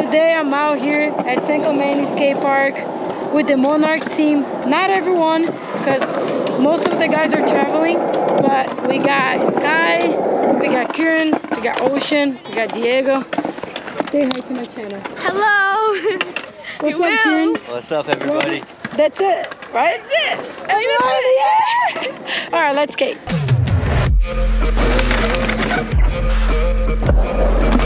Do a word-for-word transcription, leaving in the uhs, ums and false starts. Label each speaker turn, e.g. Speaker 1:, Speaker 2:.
Speaker 1: today I'm out here at San Clemente Skate Park with the Monarch team. Not everyone, because most of the guys are traveling, but we got Sky, we got Kieran, we got Ocean, we got Diego. Say hi to my channel.
Speaker 2: Hello!
Speaker 1: What's
Speaker 2: You
Speaker 1: up,
Speaker 2: will.
Speaker 1: Kieran?
Speaker 3: What's up, everybody?
Speaker 1: That's it, right?
Speaker 2: That's it!
Speaker 1: Everybody, yeah! Alright, let's skate.